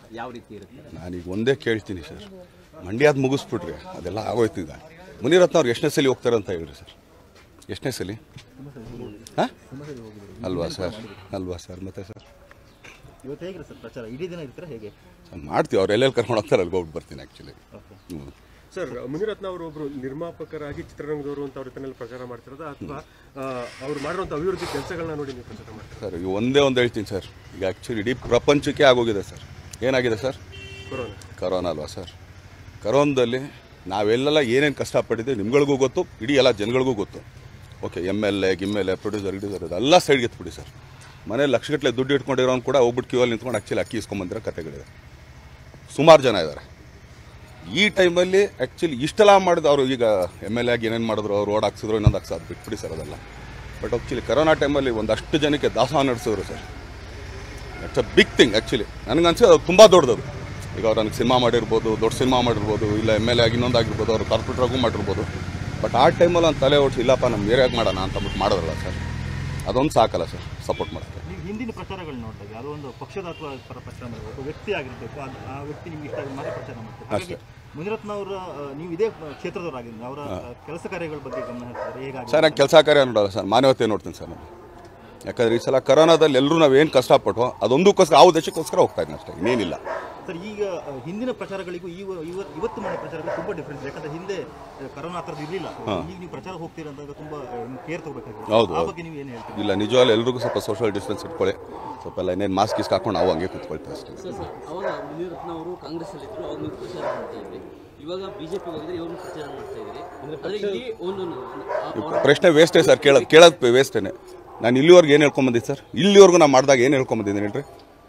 ಯಾವ ರೀತಿ ಇರುತ್ತೆ? ನಾನೀಗ ಒಂದೇ ಕೇಳ್ತೀನಿ ಸರ್, ಮಂಡ್ಯದ ಮುಗಿಸ್ಬಿಟ್ರಿ ಅದೆಲ್ಲ ಆಗೋಯ್ತಿದ್ದ. ಮುನಿರತ್ನ ಅವ್ರು ಎಷ್ಟನೇ ಸಲ ಹೋಗ್ತಾರೆ ಅಂತ ಹೇಳ್ರಿ ಸರ್, ಎಷ್ಟನೇ ಸಲ? ಹಾಂ ಅಲ್ವಾ ಸರ್ ಮತ್ತೆ ಸರ್ ಇವತ್ತು ಹೇಗಿರುತ್ತೆ ಸರ್ ಪ್ರಚಾರ? ಇಡೀ ದಿನ ಇರ್ತಾರೆ ಹೇಗೆ ಮಾಡ್ತೀವಿ? ಅವ್ರು ಎಲ್ಲೆಲ್ಲಿ ಕರ್ಕೊಂಡು ಹೋಗ್ತಾರೆ ಅಲ್ಲಿಗೆ ಹೋಗ್ಬಿಟ್ಟು ಬರ್ತೀನಿ ಆ್ಯಕ್ಚುಲಿ. ಸರ್, ಮುನಿರತ್ನ ಅವರು ಒಬ್ಬರು ನಿರ್ಮಾಪಕರಾಗಿ ಚಿತ್ರರಂಗದವರು ಅಂತ ಅವ್ರ ತನ್ನೆಲ್ಲ ಪ್ರಚಾರ ಮಾಡ್ತಿರೋದು ಅಥವಾ ಅವ್ರು ಮಾಡಿರುವಂಥ ಅಭಿವೃದ್ಧಿ ಕೆಲಸಗಳನ್ನ ನೋಡಿ ನೀವು ಪ್ರಚಾರ ಮಾಡ್ತೀರಾ ಸರ್? ಈಗ ಒಂದೇ ಒಂದು ಹೇಳ್ತೀನಿ ಸರ್, ಈಗ ಆ್ಯಕ್ಚುಲಿ ಇಡೀ ಪ್ರಪಂಚಕ್ಕೆ ಆಗೋಗಿದೆ ಸರ್. ಏನಾಗಿದೆ ಸರ್? ಕರೋನಾ ಅಲ್ವಾ ಸರ್? ಕರೋನಾದಲ್ಲಿ ನಾವೆಲ್ಲ ಏನೇನು ಕಷ್ಟಪಟ್ಟಿದ್ದೀವಿ ನಿಮ್ಗಳಿಗೂ ಗೊತ್ತು, ಇಡೀ ಎಲ್ಲ ಜನಗಳಿಗೂ ಗೊತ್ತು. ಓಕೆ, MLA ಪ್ರೊಡ್ಯೂಸರ್ ಇದೆಲ್ಲ ಸೈಡ್ಗೆ ಎತ್ಬಿಡಿ ಸರ್. ಮನೇಲಿ ಲಕ್ಷಗಟ್ಟಲೆ ದುಡ್ಡು ಇಟ್ಕೊಂಡಿರೋನು ಕೂಡ ಹೋಗ್ಬಿಟ್ಟು ಕ್ಯೂವಲ್ಲಿ ನಿಂತ್ಕೊಂಡು ಆ್ಯಕ್ಚುಲಿ ಅಕ್ಕಿ ಇಸ್ಕೊಂಬಂದಿರೋ ಕಥೆಗಳಿದೆ. ಸುಮಾರು ಜನ ಇದ್ದಾರೆ. ಈ ಟೈಮಲ್ಲಿ ಆ್ಯಕ್ಚುಲಿ ಇಷ್ಟೆಲ್ಲ ಮಾಡಿದ್ರು ಅವರು. ಈಗ MLA ಆಗಿ ಏನೇನು ಮಾಡಿದ್ರು, ಅವ್ರು ರೋಡ್ ಹಾಕ್ಸಿದ್ರು, ಇನ್ನೊಂದು ಹಾಕ್ಸೋದು ಬಿಟ್ಬಿಡಿ ಸರ್ ಅದೆಲ್ಲ. ಬಟ್ ಆ್ಯಕ್ಚುಲಿ ಕರೋನಾ ಟೈಮಲ್ಲಿ ಒಂದಷ್ಟು ಜನಕ್ಕೆ ದಾಸೋಹ ನಡೆಸಿದ್ರು sir. It's a big thing actually. ನನಗನ್ಸಿದ್ದು ಅದು ತುಂಬ ದೊಡ್ಡದು. ಈಗ ಅವ್ರು ನನಗೆ ಸಿನಿಮಾ ಮಾಡಿರ್ಬೋದು, ದೊಡ್ಡ ಸಿನಿಮಾ ಮಾಡಿರ್ಬೋದು, ಇಲ್ಲ MLA ಆಗಿ ಇನ್ನೊಂದು ಆಗಿರ್ಬೋದು, ಅವ್ರು ಕಾರ್ಪೊರೇಟ್ರಾಗೂ ಮಾಡಿರ್ಬೋದು. ಬಟ್ ಆ ಟೈಮಲ್ಲಿ ಒಂದು ತಲೆ ಓಡಿಸಿ ಇಲ್ಲಪ್ಪ ನಮ್ಮ ಏರಿಯಾಗೆ ಮಾಡೋಣ ಅಂತಬಿಟ್ಟು ಮಾಡಿದ್ರಲ್ಲ ಸರ್, ಅದೊಂದು ಸಾಕಲ್ಲ ಸರ್ ಸಪೋರ್ಟ್ ಮಾಡೋಕ್ಕೆ. ನೀವು ಹಿಂದಿನ ಪ್ರಚಾರಗಳು ನೋಡಿದಾಗ ಯಾವುದೋ ಒಂದು ಪಕ್ಷದ ಅಥವಾ ಪರ ಪ್ರಚಾರ ಮಾಡಬೇಕು, ವ್ಯಕ್ತಿ ಆಗಿರಬೇಕು, ಆ ವ್ಯಕ್ತಿ ನಿಮ್ಗೆ ಇಷ್ಟ ಮಾತ್ರ ಪ್ರಚಾರ ಮಾಡ್ತಾರೆ. ಹಾಗಾಗಿ ಮುನಿರತ್ನ ಅವರ ನೀವು ಇದೇ ಕ್ಷೇತ್ರದವರಾಗಿದ್ದು ಅವರ ಕೆಲಸ ಕಾರ್ಯಗಳ ಬಗ್ಗೆ ಗಮನ ಹರಿಸಿದ್ರೆ ಹೇಗಾಗಿ? ಸರ್, ನಾನು ಕೆಲಸ ಕಾರ್ಯ ನೋಡಲ್ಲ ಸರ್, ಮಾನವತೆ ನೋಡ್ತೀನಿ ಸರ್ ನಾನು. ಯಾಕಂದರೆ ಈ ಸಲ ಕರೋನಾದಲ್ಲಿ ಎಲ್ಲರೂ ನಾವೇನು ಕಷ್ಟಪಟ್ಟು ಅದೊಂದಕ್ಕೋಸ್ಕರ ಆ ಉದ್ದೇಶಕ್ಕೋಸ್ಕರ ಹೋಗ್ತಾ ಇದ್ದೀನಿ ಅಷ್ಟೇ, ಇನ್ನೇನಿಲ್ಲ ಸರ್. ಈಗ ಹಿಂದಿನ ಪ್ರಚಾರಗಳಿಗೂ ಇವತ್ತು ಮಾಡೋ ಪ್ರಚಾರಗಳು ತುಂಬ ಡಿಫ್ರೆನ್ಸ್. ಯಾಕಂದ್ರೆ ಹಿಂದೆ ಕರೋನಾ ಥರದ್ದು ಇರಲಿಲ್ಲ. ಈಗ ನೀವು ಪ್ರಚಾರ ಹೋಗ್ತೀರಾ ಅಂದಾಗ ತುಂಬ ಕೇರ್ ತಗೋಬೇಕಾಗಿದೆ. ಹೌದು. ಆ ಬಗ್ಗೆ ನೀವು ಏನು ಹೇಳ್ತೀರಿ? ಇಲ್ಲ, ನಿಜವಾಗ್ಲೂ ಎಲ್ರಿಗೂ ಸ್ವಲ್ಪ ಸೋಷಿಯಲ್ ಡಿಸ್ಟೆನ್ಸ್ ಇಟ್ಕೊಳ್ಳಿ. ಸ್ವಲ್ಪ ಎಲ್ಲ ಇನ್ನೇನು ಮಾಸ್ಕ್ ಇಸ್ಕ್ ಹಾಕೊಂಡು ನಾವು ಹಂಗೆ ಕೂತ್ಕೊಳ್ತೀವಿ ಅಷ್ಟೇ. ಸರ್, ಅವಾಗ ಮುನಿರತ್ನ ಅವರು ಕಾಂಗ್ರೆಸ್ಸಲ್ಲಿದ್ದರು, ಅವಾಗ ನೀವು ಪ್ರಚಾರ ಮಾಡ್ತಾ ಇದ್ರಿ. ಇವಾಗ ಬಿಜೆಪಿ ಹೋಗಿದ್ರೆ ಇವಾಗ ಪ್ರಚಾರ ಮಾಡ್ತಾ ಇದ್ರಿ. ಆದರೆ ಇಲ್ಲಿ ಒಂದು ಪ್ರಶ್ನೆ ವೇಸ್ಟೇ ಸರ್, ಕೇಳೋದು ವೇಸ್ಟೇನೆ. ನಾನು ಇಲ್ಲಿವರೆಗೂ ಏನು ಹೇಳ್ಕೊಂಬಂದಿದ್ದೆ ಸರ್? ಇಲ್ಲಿವರೆಗೂ ನಾನು ಮಾಡಿದಾಗ ಏನು ಹೇಳ್ಕೊಂಬಂದಿದ್ದೀನಿ ಹೇಳ್ರಿ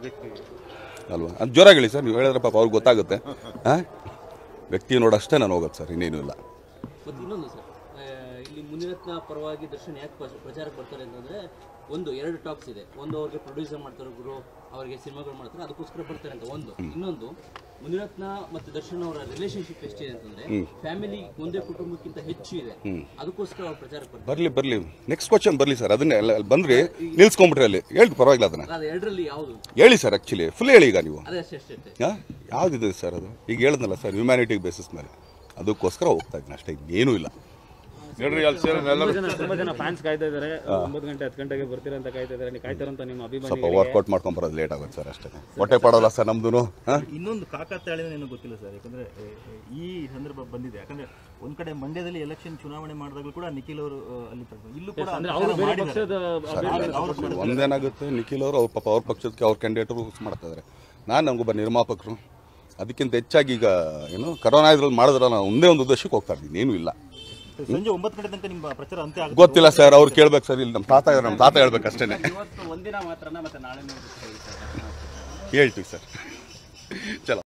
ಅಲ್ವಾ? ಅದು ಜೋರಾಗಿ ಹೇಳಿ ಸರ್, ನೀವು ಹೇಳಿದ್ರೆ ಪಾಪ ಅವ್ರಿಗೆ ಗೊತ್ತಾಗುತ್ತೆ. ಹಾಂ, ವ್ಯಕ್ತಿ ನೋಡಷ್ಟೇ ನಾನು ಹೋಗೋದು ಸರ್, ಇನ್ನೇನು ಇಲ್ಲ. ಮತ್ತು ಇನ್ನೊಂದು ಸರ್, ಇಲ್ಲಿ ಮುನಿರತ್ನ ಪರವಾಗಿ ದರ್ಶನ್ ಯಾಕೆ ಪ್ರಚಾರಕ್ಕೆ ಬರ್ತಾರೆ ಅಂತಂದರೆ ಎರಡು ಟಾಕ್ಸ್ ಇದೆ. ಒಂದು ಅವ್ರಿಗೆ ಪ್ರೊಡ್ಯೂಸರ್ ಮಾಡ್ತಾರೆ, ಗುರು ಅವರಿಗೆ ಸಿನಿಮಾಗಳು ಮಾಡ್ತಾರೆ, ಅದಕ್ಕೋಸ್ಕರ ಬರ್ತಾರೆ ಅಂತ ಒಂದು. ಇನ್ನೊಂದು, ಮುನಿರತ್ನ ಮತ್ತು ದರ್ಶನ್ ಅವರ ರಿಲೇಶನ್ಶಿಪ್ ಎಷ್ಟಿದೆ ಅಂತಂದ್ರೆ ಫ್ಯಾಮಿಲಿ ಒಂದೇ ಕುಟುಂಬಕ್ಕಿಂತ ಹೆಚ್ಚು ಇದೆ, ಅದಕ್ಕೋಸ್ಕರ ಅವ್ರ ಪ್ರಚಾರಕ್ಕೆ ಬರಲಿ ನೆಕ್ಸ್ಟ್ ಕ್ವಶನ್ ಬರಲಿ ಸರ್. ಅದನ್ನೇ ಬಂದ್ರಿ ನಿಲ್ಸ್ಕೊಂಡ್ಬಿಟ್ರಿ ಅಲ್ಲಿ ಹೇಳಿ, ಪರವಾಗಿಲ್ಲ. ಅದನ್ನ ಎರಡರಲ್ಲಿ ಯಾವುದು ಹೇಳಿ ಸರ್, ಆ್ಯಕ್ಚುಲಿ ಫುಲ್ ಹೇಳಿ. ಈಗ ನೀವು ಅಷ್ಟೇ ಯಾವುದಿದೆ ಸರ್ ಅದು? ಈಗ ಹೇಳಿದ್ನಲ್ಲ ಸರ್, ಹ್ಯುಮ್ಯಾನಿಟಿ ಬೇಸಿಸ್ ಮೇಲೆ ಅದಕ್ಕೋಸ್ಕರ ಹೋಗ್ತಾ ಇದ್ದೀನಿ ಅಷ್ಟೇ, ಇನ್ನೇನೂ ಇಲ್ಲ. ತುಂಬಾ ಜನ ಫ್ಯಾನ್ಸ್ ಕಾಯ್ತಾ ಇದ್ದಾರೆ. 9 ಗಂಟೆ 10 ಗಂಟೆಗೆ ಬರ್ತೀರಾ ಅಂತ ಕಾಯ್ತಾ ಇದ್ದಾರೆ. ನೀವು ಕಾಯ್ತಾರಂತ ನಿಮ್ಮ ಅಭಿಮಾನಿ ಸ್ವಲ್ಪ ವರ್ಕೌಟ್ ಮಾಡ್ಕೊಂಡು ಬರೋದು ಲೇಟ್ ಆಗುತ್ತೆ ಸರ್ ಅಷ್ಟೇ. ಹೊಟ್ಟೆ ಪಡೋಲ್ಲ ಸರ್ ನಮ್ದು. ಇನ್ನೊಂದು ಕಾಕತಾಳೇನೋ ಏನೋ ಗೊತ್ತಿಲ್ಲ ಸರ್, ಯಾಕಂದ್ರೆ ಈ ಸಂದರ್ಭ ಬಂದಿದೆ. ಯಾಕಂದ್ರೆ ಒಂದ್ ಕಡೆ ಮಂಡ್ಯದಲ್ಲಿ ಎಲೆಕ್ಷನ್ ಚುನಾವಣೆ ಮಾಡಿದಾಗಲೂ ಕೂಡ ನಿಖಿಲ್ ಅವರು ಅಲ್ಲಿ ಇಲ್ಲೂ ಕೂಡ ಒಂದೇನಾಗುತ್ತೆ, ನಿಖಿಲ್ ಅವರು ಅವ್ರ ಪಾಪ ಅವ್ರ ಪಕ್ಷಕ್ಕೆ ಅವ್ರ ಕ್ಯಾಂಡಿಡೇಟರು ಮಾಡ್ತಾ ಇದ್ದಾರೆ. ನಮಗೊಬ್ಬ ನಿರ್ಮಾಪಕರು, ಅದಕ್ಕಿಂತ ಹೆಚ್ಚಾಗಿ ಈಗ ಏನು ಕರೋನಾ ಇದ್ರಲ್ಲಿ ಮಾಡಿದ್ರಲ್ಲ, ನಾವು ಒಂದೇ ಒಂದು ಉದ್ದೇಶಕ್ಕೆ ಹೋಗ್ತಾ ಇದ್ದೀನಿ, ಏನೂ ಇಲ್ಲ. ಸಂಜೆ 9 ಗಂಟೆ ತನಕ ನಿಮ್ಮ ಪ್ರಚಾರ ಅಂತ್ಯ ಆಗುತ್ತೆ ಗೊತ್ತಿಲ್ಲ ಸರ್, ಅವ್ರು ಕೇಳ್ಬೇಕು ಸರ್. ಇಲ್ಲಿ ನಮ್ಮ ತಾತ ಹೇಳ್ಬೇಕು ಅಷ್ಟೇ. ಒಂದಿನ ಮಾತ್ರನಾ ಮತ್ತೆ ನಾಳೆ ಹೇಳ್ತೀವಿ ಸರ್. ಚಲೋ.